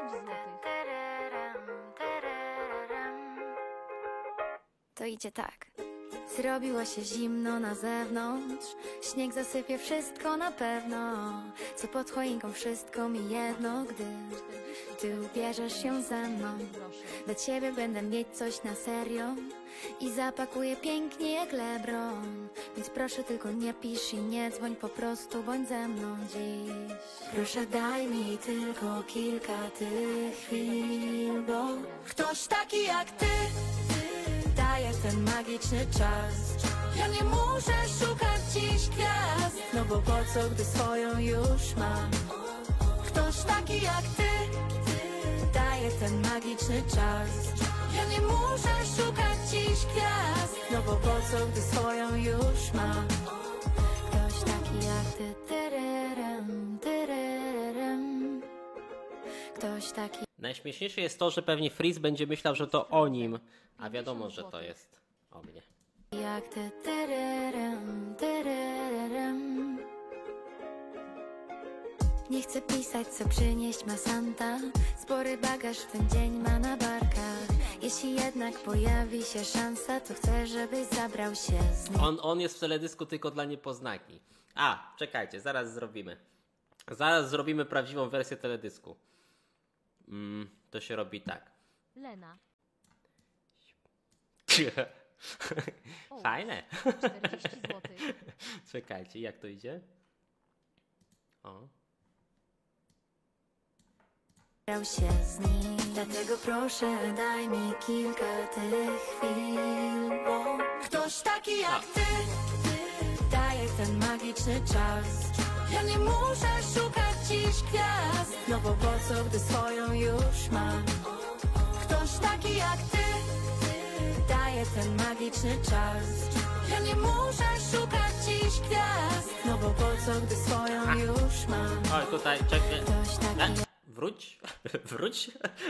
złotych. To idzie tak. Zrobiło się zimno na zewnątrz, śnieg zasypie wszystko na pewno. Co pod choinką wszystko mi jedno, gdy ty ubierzesz się ze mną. Dla ciebie będę mieć coś na serio i zapakuję pięknie jak LeBron. Więc proszę tylko nie pisz i nie dzwoń, po prostu bądź ze mną dziś. Proszę daj mi tylko kilka tych chwil, bo ktoś taki jak ty daje ten magiczny czas. Ja nie muszę szukać dziś gwiazd, no bo po co, gdy swoją już mam. Ktoś taki jak ty daje ten magiczny czas. Ja nie muszę szukać dziś gwiazd, no bo po co, gdy swoją już mam. Ktoś taki jak ty, tyryrym, tyryrym. Ktoś taki. Najśmieszniejsze jest to, że pewnie Freeze będzie myślał, że to o nim, a wiadomo, że to jest o mnie. Jak ty, tyryrym, tyryrym. Nie chcę pisać, co przynieść ma Santa. Spory bagaż w ten dzień ma na barkach. Jeśli jednak pojawi się szansa, to chcę, żebyś zabrał się z nim. On jest w teledysku tylko dla niepoznaki. A, czekajcie, zaraz zrobimy. Zaraz zrobimy prawdziwą wersję teledysku. To się robi tak. Lena. Fajne. 40 złotych. Czekajcie, jak to idzie? O. Zabrał się z nim. Dlatego proszę daj mi kilka tych chwil, bo ktoś taki jak ty daje ten magiczny czas. Ja nie muszę szukać dziś gwiazd, no bo po co, gdy swoją już mam. Ktoś taki jak ty daje ten magiczny czas. Ja nie muszę szukać dziś gwiazd, no bo po co, gdy swoją już mam. Oj, tutaj, czekaj. Ktoś taki Wróć. Wróć.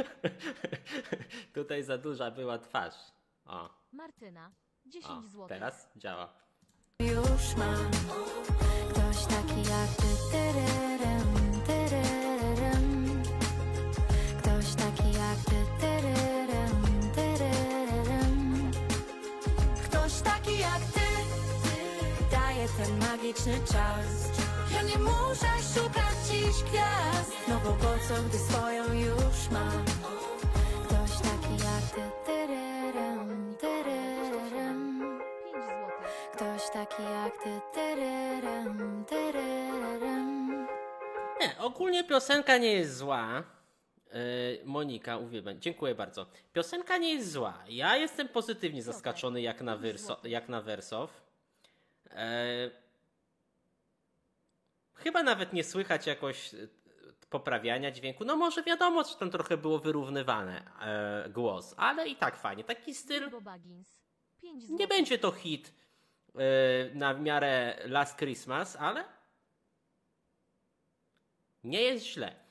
Tutaj za duża była twarz. O, Martyna. 10 o, złotych. teraz działa. już mam. Ktoś taki jak ty, tyryrym, tyryrym. Ktoś taki jak ty, tyryrym, tyryrym. Ktoś taki jak ty daje ten magiczny czas. Ja nie muszę szukać dziś gwiazd, no bo po co, gdy swoją już mam. Ktoś taki jak ty, tyryrym, tyryrym. 5 złotych. Ktoś taki jak ty, tyryrym, tyryrym. Nie, ogólnie piosenka nie jest zła. Monika, uwielbiam. Dziękuję bardzo. Piosenka nie jest zła. Ja jestem pozytywnie zaskoczony jak na Wersow. Chyba nawet nie słychać jakoś poprawiania dźwięku. No może wiadomo, że tam trochę było wyrównywane głos, ale i tak fajnie. Taki styl. Bo Baggins. 5 Nie złotych. będzie to hit na miarę Last Christmas, ale nie jest źle.